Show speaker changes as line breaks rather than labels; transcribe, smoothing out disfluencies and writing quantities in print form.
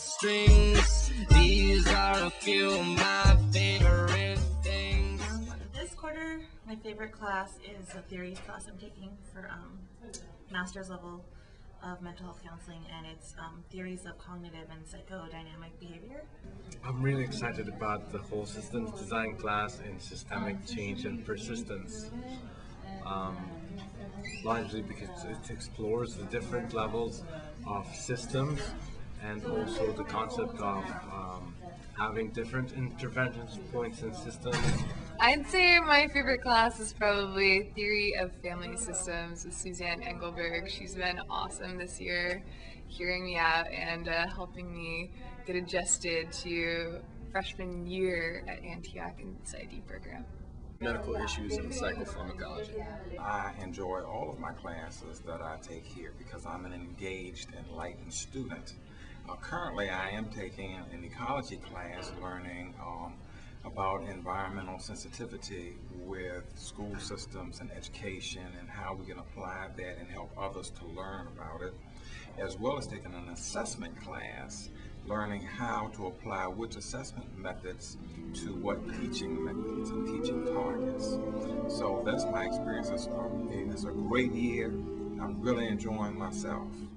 strings. These are a few of my favorite things.
This quarter, my favorite class is a theories class I'm taking for master's level of mental health counseling, and it's theories of cognitive and psychodynamic behavior.
I'm really excited about the whole systems design class in systemic change and persistence. Largely because it explores the different levels of systems and also the concept of having different intervention points in systems.
I'd say my favorite class is probably Theory of Family Systems with Suzanne Engelberg. She's been awesome this year, hearing me out and helping me get adjusted to freshman year at Antioch in the PsyD program.
Medical issues and psychopharmacology.
I enjoy all of my classes that I take here because I'm an engaged, enlightened student. Currently, I am taking an ecology class learning about environmental sensitivity with school systems and education and how we can apply that and help others to learn about it, as well as taking an assessment class learning how to apply which assessment methods to what teaching methods and teaching targets. So that's my experience. It's a great year. I'm really enjoying myself.